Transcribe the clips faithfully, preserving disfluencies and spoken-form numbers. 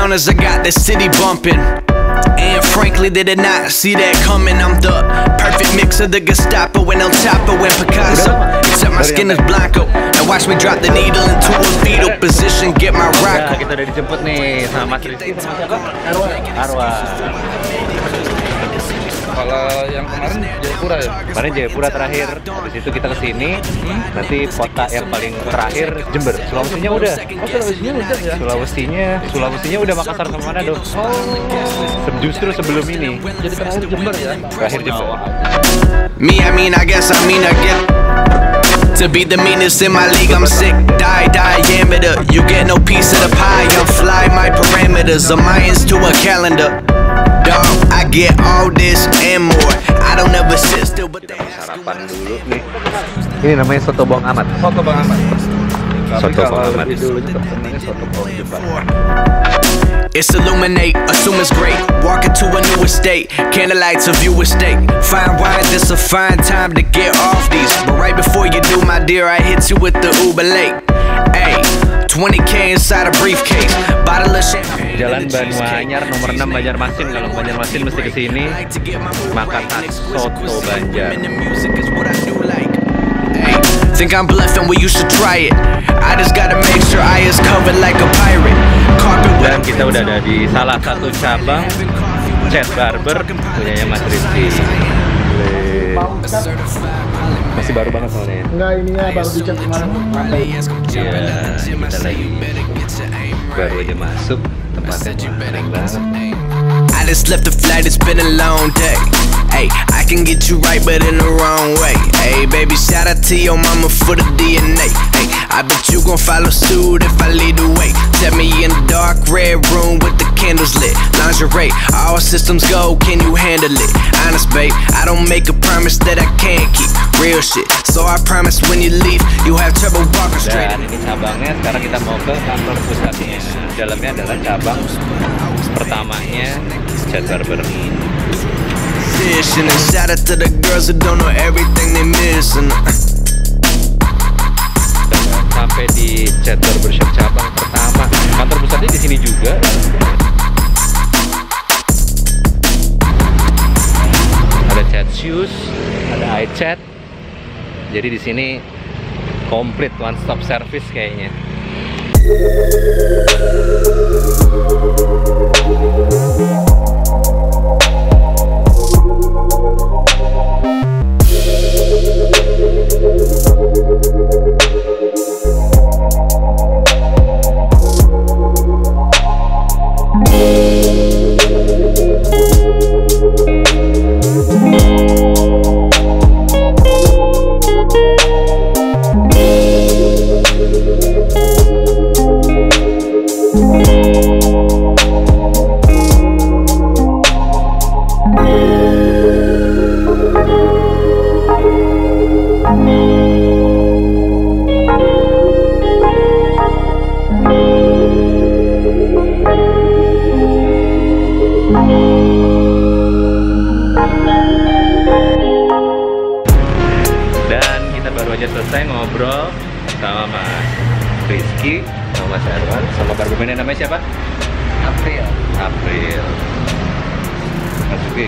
runners, I got the city bumping. And frankly, they did not see that coming. I'm the perfect mix of the Gestapo and El Chapo and Picasso. Except my skin is blanco. And watch me drop the needle into a fetal position. Get my rock. Kita udah dijemput nih sama Mas Rizky sama siapa? Arwa. Arwa. Kalau yang kemarin Jayapura ya? Kemarin Jayapura terakhir. Habis itu kita kesini. Hmm? Nanti kota yang paling terakhir Jember. Sulawesinya udah. Oh, Sulawesinya udah ya? Sulawesinya, Sulawesinya udah Makassar sama Manado. Oh. Justru sebelum ini. Jadi terakhir Jember ya? Terakhir Jember. Me, I mean, I guess I mean I get. To be the meanest in my league, I'm sick. Die, diameter. You get no piece of the pie. I'm fly, my parameters are Mayans to a calendar. Dog, I get all this and more. I don't ever sit still, but they ask sarapan dulu nih. Ini namanya soto Bang Ahmad. Soto Bang Ahmad. Soto Bang Ahmad. Dulunya namanya soto Bang Jember. It's illuminate, assume it's great. Walk into a new estate, candlelight to view a state. Fine wine, this a fine time to get off these. But right before you do, my dear, I hit you with the Uber late. Ay, twenty K inside a briefcase. Bottle of champagne. Jalan Banwaanyar nomor enam Banjarmasin. Kalau Banjarmasin mesti kesini makan soto Banjar. Think I'm bluffing? Well, you should try it. I just gotta make sure I is covered like a pirate. Dan kita udah ada di salah satu cabang Cat Barber punyanya Mas Rizky. Masih baru banget soalnya. Enggak, ininya baru dicat kemarin. Iya, kita lagi baru aja masuk tempatnya keren banget. I just left the flight, it's been a long day. Hey, I can get you right, but in the wrong way. Hey, baby, shout out to your mama for the D N A. Hey, I bet you gon' follow suit if I lead the way. Set me in the dark red room with the candles lit. Lingerie, all systems go, can you handle it? Honest, babe, I don't make a promise that I can't keep. Real shit, so I promise when you leave, you have trouble walking straight. Dan ini cabangnya, sekarang kita mau ke kantor pusatnya. Dalamnya adalah cabang pertamanya Cat Barber. And shout out to the girls who don't know everything they missing. Sampai di Cat Barbershop cabang pertama. Kantor pusatnya di sini juga. Ada Cat Shoes, ada iChat. Jadi di sini komplit one stop service kayaknya. Selesai ngobrol sama Mas Rizky, sama Mas Arwan, sama barberman namanya siapa? April. April. Mas Rizky,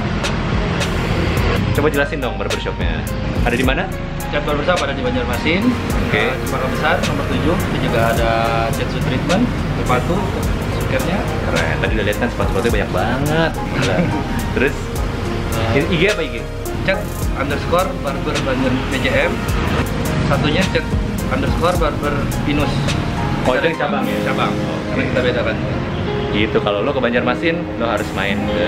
coba jelasin dong barbershopnya. Ada di mana? Cat Barbershop ada di Banjarmasin. Oke. Okay. Cempaka Besar nomor tujuh. Itu juga ada cat suit treatment, sepatu, suketnya. Keren. Tadi udah lihat kan sepatu-sepatunya banyak banget. Terus uh, I G apa I G? Cat underscore barber Banjar B J M. Satunya cat underscore barber Pinus. Oh, itu cabang ya? Cabang. Oh, karena kita bedakan. Gitu, kalau lo ke Banjarmasin, lo harus main ke.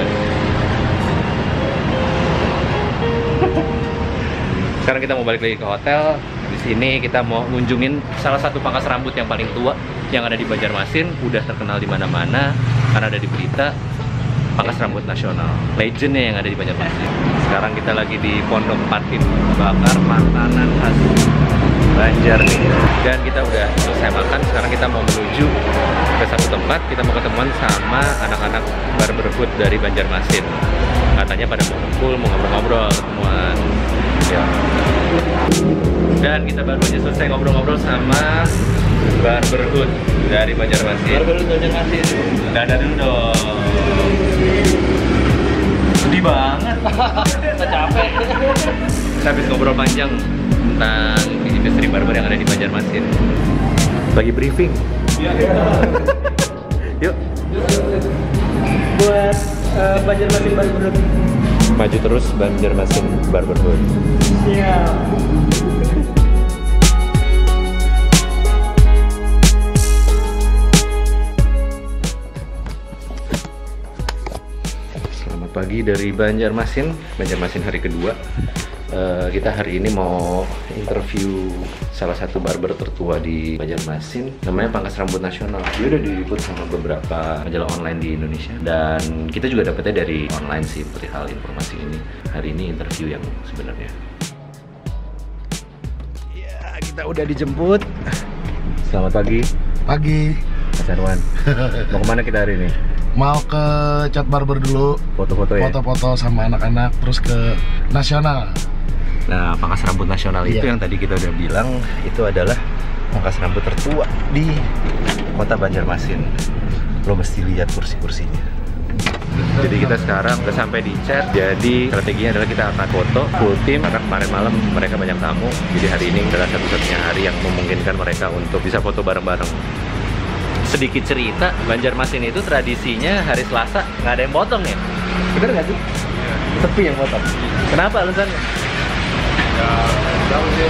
Sekarang kita mau balik lagi ke hotel. Di sini kita mau ngunjungin salah satu pangkas rambut yang paling tua yang ada di Banjarmasin, udah terkenal di mana-mana karena ada di berita. Pangkas rambut nasional, legendnya yang ada di Banjarmasin. Sekarang kita lagi di Pondok Patin, bakar makanan khas Banjar nih. Dan kita udah selesai makan, sekarang kita mau menuju ke satu tempat. Kita mau ketemuan sama anak-anak barber food dari Banjarmasin. Katanya pada mau kumpul, mau ngobrol-ngobrol, ketemuan. Ya. Dan kita baru aja selesai ngobrol-ngobrol sama Barberhood dari Banjarmasin. Barberhood Banjarmasin. Dadah dulu dong. Sedih banget. Kita capek. Kita habis ngobrol panjang tentang industri barber yang ada di Banjarmasin. Bagi briefing. Iya. Yuk. Buat uh, Banjarmasin Barberhood. Maju terus Banjarmasin Barberhood. Siap. Selamat pagi dari Banjarmasin, Banjarmasin hari kedua. Uh, kita hari ini mau interview salah satu barber tertua di Banjarmasin, namanya Pangkas Rambut Nasional. Dia udah diliput sama beberapa majalah online di Indonesia, dan kita juga dapetnya dari online sih perihal informasi ini. Hari ini interview yang sebenarnya. Ya, kita udah dijemput. Selamat pagi. Pagi. Mas Arwan. Mau kemana kita hari ini? Mau ke cat barber dulu. Foto-foto ya? Foto-foto sama anak-anak, terus ke nasional. Nah, pangkas rambut nasional itu Iya. yang tadi kita udah bilang, itu adalah pangkas rambut tertua di kota Banjarmasin. Lo mesti lihat kursi-kursinya. Jadi kita sekarang udah sampai di chat. Jadi strateginya adalah kita akan foto full tim, karena kemarin malam mereka banyak tamu. Jadi hari ini adalah satu-satunya hari yang memungkinkan mereka untuk bisa foto bareng-bareng. Sedikit cerita, Banjarmasin itu tradisinya hari Selasa nggak ada yang potong ya? Bener nggak sih? Sepi yang potong. Kenapa alasannya? Ya, tahu sih.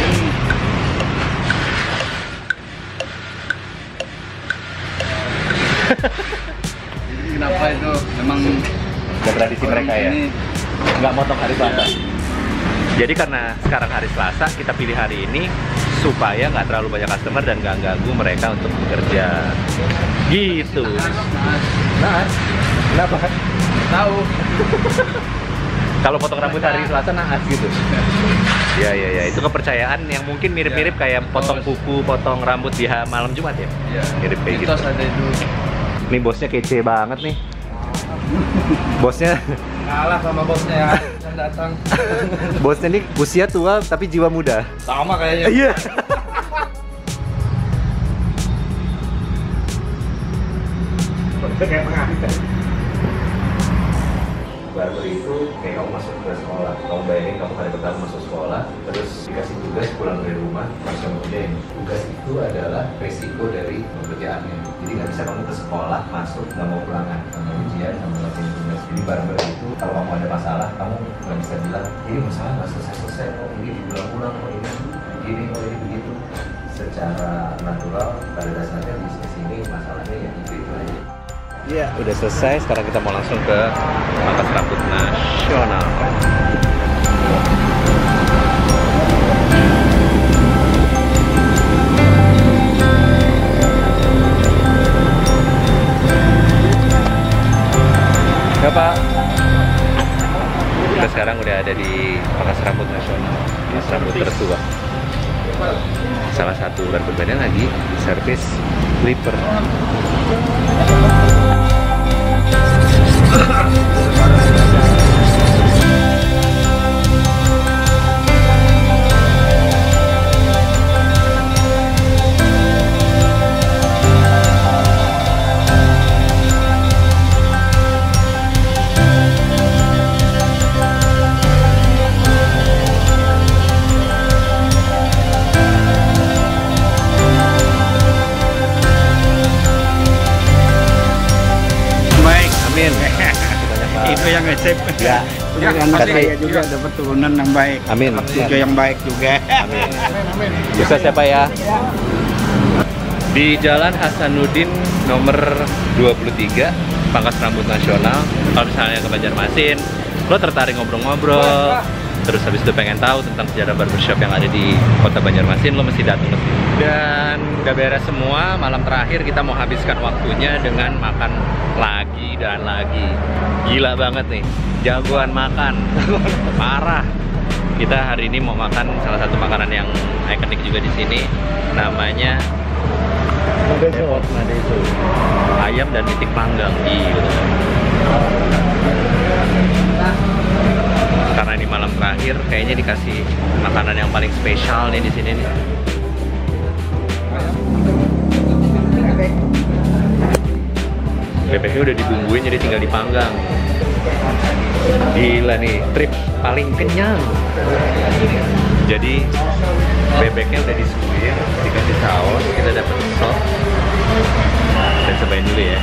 Jadi kenapa itu? Memang Udah tradisi mereka ya? ini Nggak motong hari Selasa. Jadi karena sekarang hari Selasa, kita pilih hari ini supaya nggak terlalu banyak customer dan nggak ganggu mereka untuk bekerja. Gitu. Nah, kenapa? tahu. Kalau potong rambut hari Selasa naas gitu. Ya ya ya, itu kepercayaan yang mungkin mirip-mirip kayak potong kuku, potong rambut di ha- malam Jumat ya. Ya. Mirip kayak gitu. Mitos ada itu. Nih bosnya kece banget nih. Bosnya Kalah sama bosnya ya yang datang. bosnya nih usia tua tapi jiwa muda. Sama kayaknya. Iya. Barber itu kayak kamu masuk ke sekolah, kamu bayangin kamu hari pertama masuk sekolah, terus dikasih tugas pulang dari rumah, harus kamu kerjain. Tugas itu adalah resiko dari pekerjaannya. Jadi nggak bisa kamu ke sekolah, masuk, nggak mau pulangan, nggak mau ujian, nggak mau latihan tugas. Jadi barber itu kalau kamu ada masalah, kamu nggak bisa bilang, ini masalah nggak selesai-selesai, oh ini diulang-ulang, oh ini begini, oh ini begitu. Secara natural, pada dasarnya di sini masalahnya yang itu itu aja. Iya, udah selesai. Sekarang kita mau langsung ke Pangkas Rambut Nasional. Ya Pak. Kita sekarang udah ada di Pangkas Rambut Nasional, Pangkas Rambut tertua. Salah satu barber lagi servis clipper. Amin. Itu yang ngesip. Ya. Ya, anak Kasih. saya juga dapat turunan yang baik. Amin. Cucu yang baik juga. Amin. Sukses ya Pak ya. Di Jalan Hasanuddin nomor dua puluh tiga, Pangkas Rambut Nasional. Kalau misalnya ke Banjarmasin, lo tertarik ngobrol-ngobrol, terus habis itu pengen tahu tentang sejarah barbershop yang ada di kota Banjarmasin, lo mesti datang ke sini. Dan udah beres semua, malam terakhir kita mau habiskan waktunya dengan makan lagi dan lagi. Gila banget nih, jagoan makan, parah. Kita hari ini mau makan salah satu makanan yang ikonik juga di sini, namanya Depot Madeso. Ayam dan titik panggang, gitu. Karena ini malam terakhir, kayaknya dikasih makanan yang paling spesial nih di sini nih. Bebeknya udah dibumbuin jadi tinggal dipanggang. Gila nih, trip paling kenyang. Jadi bebeknya udah disuir, dikasih saus, kita dapat sop. Kita cobain dulu ya.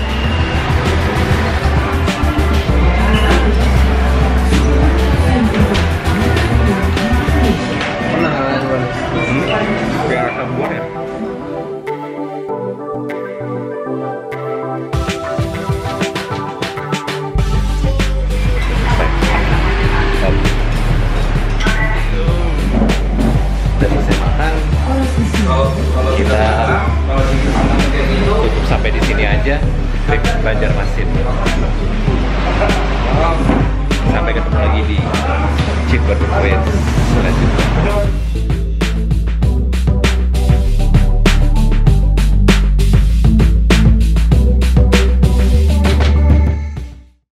Hmm, kayak asam buah ya. Udah selesai makan, kita tutup sampai di sini aja. Trip Banjarmasin.